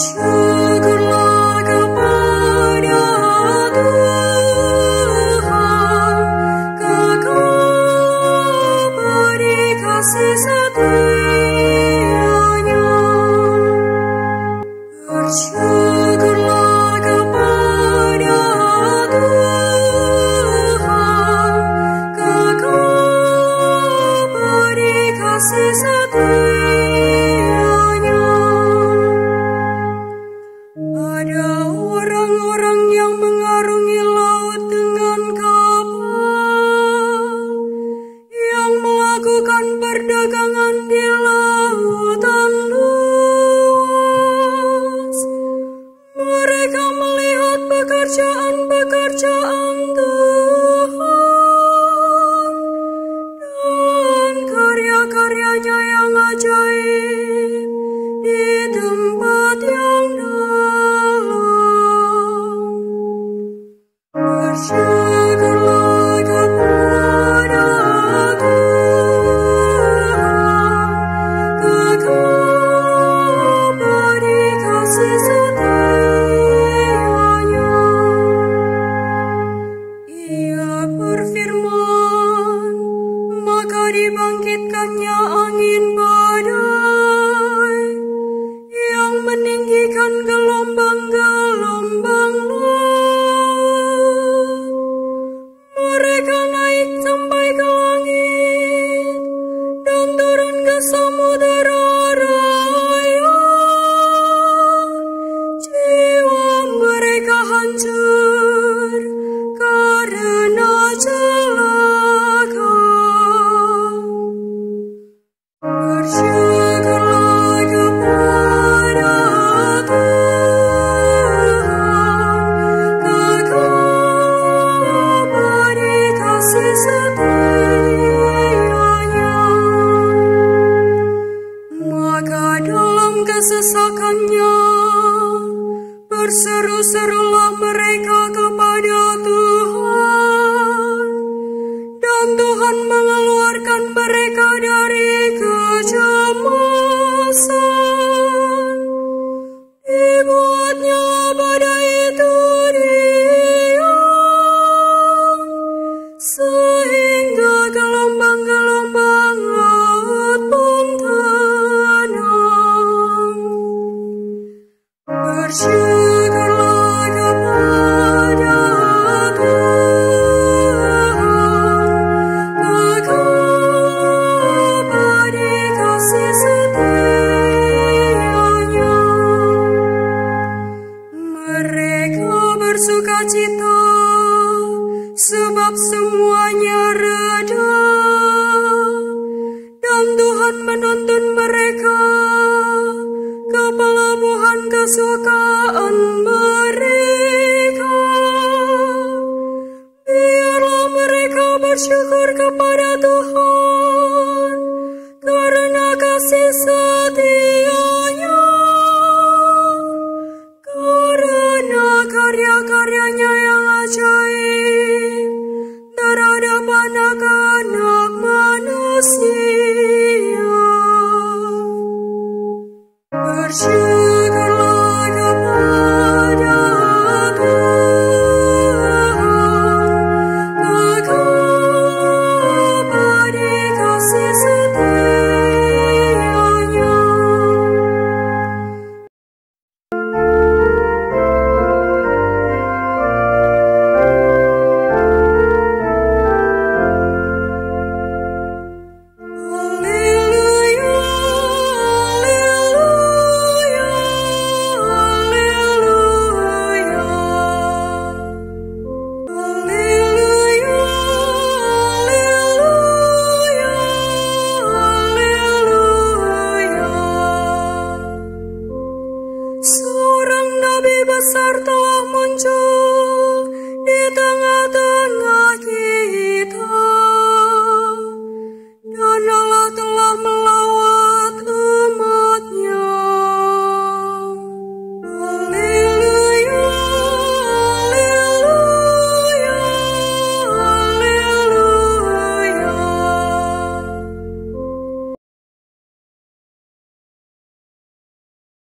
Bersyukurlah kepada Tuhan, kekal beri kasih setia-Nya. Bersyukurlah kepada Tuhan, kekal beri kasih setia-Nya. Ada orang-orang yang mengarungi laut dengan kapal, yang melakukan perdagangan di lautan luas. Mereka melihat pekerjaan-pekerjaan Tuhan dan karya-karyanya yang ajaib di tempat yang dalam. Bersyukurlah kepada Tuhan, kekal beri kasih setia-Nya. Ia berfirman, maka dibangkitkannya angin badai yang meninggikan gelombang-gelombang laut. Mereka naik sampai ke langit dan turun ke samudera raya. Jiwa mereka hancur karena celaka. Bersyukurlah kepada Tuhan, kekal beri kasih setia-Nya. Maka dalam kesesakannya berseru-serulah mereka kepada Tuhan, dan Tuhan mengeluarkan mereka dari kecemasan. Dibuatnya badai itu diam, sehingga gelombang-gelombang laut pun tenang. Bersyukurlah kepada Tuhan, kekal beri kasih setia-Nya. Mereka bersukacita sebab semuanya reda, dan Tuhan menuntun mereka ke pelabuhan kesukaan mereka. Biarlah mereka bersyukur kepada Tuhan karena kasih setia-Nya, karena karya-karyanya yang ajaib terhadap anak-anak manusia. Bersyukurlah kepada Tuhan, kekal beri kasih setia-Nya. Haleluya, haleluya, haleluya, haleluya, haleluya. Seorang nabi besar telah muncul di tengah-tengah kita.